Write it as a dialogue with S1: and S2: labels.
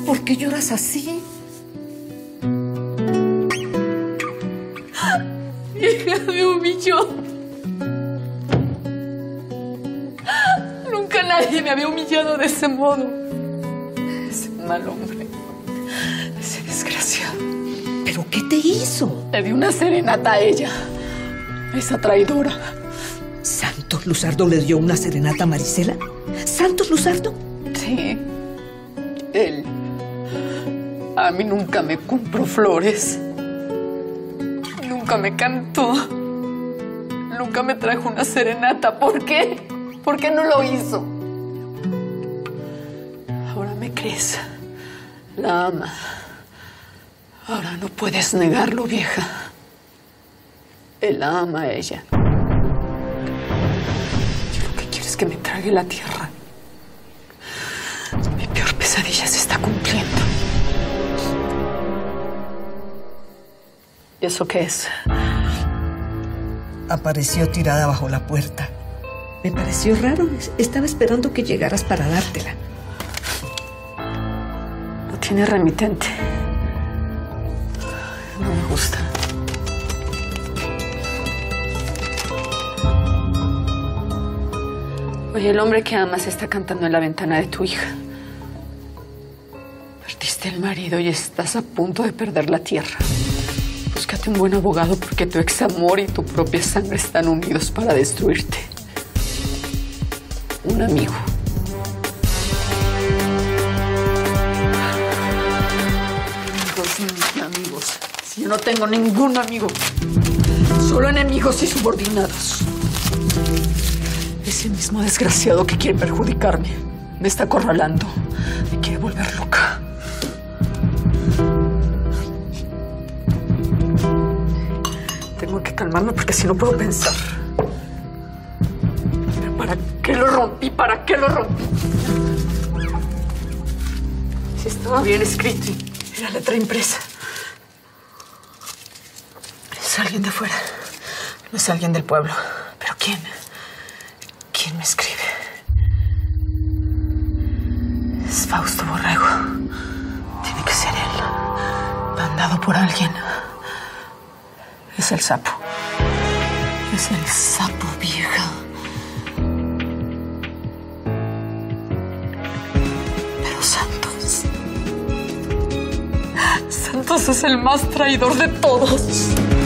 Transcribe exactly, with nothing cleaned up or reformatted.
S1: ¿por qué lloras así?
S2: Hija, me humilló. Nunca nadie me había humillado de ese modo. Ese mal hombre. Ese desgraciado.
S1: ¿Pero qué te hizo?
S2: Le di una serenata a ella. Esa traidora.
S1: ¿Santos Luzardo le dio una serenata a Marisela? ¿Santos Luzardo?
S2: Sí. Él. A mí nunca me compró flores. Nunca me cantó. Nunca me trajo una serenata. ¿Por qué? ¿Por qué no lo hizo? Ahora me crees. La ama. Ahora no puedes negarlo, vieja. Él la ama a ella. Yo lo que quiero es que me trague la tierra. Mi peor pesadilla se está cumpliendo. ¿Y eso qué es?
S1: Apareció tirada bajo la puerta. Me pareció raro. Estaba esperando que llegaras para dártela.
S2: No tiene remitente. No me gusta. Oye, el hombre que amas está cantando en la ventana de tu hija. Perdiste el marido y estás a punto de perder la tierra. Búscate un buen abogado porque tu ex amor y tu propia sangre están unidos para destruirte. Un amigo. Amigos, ni amigos. Si yo no tengo ningún amigo. Solo enemigos y subordinados. Ese mismo desgraciado que quiere perjudicarme. Me está acorralando. Me quiere volver loca. Tengo que calmarme porque si no puedo pensar. ¿Para qué lo rompí? ¿Para qué lo rompí? Si estaba bien escrito y la letra impresa. Es alguien de fuera. No es alguien del pueblo. ¿Pero quién? ¿Quién me escribe? Es Fausto Borrego. Tiene que ser él. Mandado por alguien. Es el sapo. Es el sapo, vieja. Pero Santos... Santos es el más traidor de todos.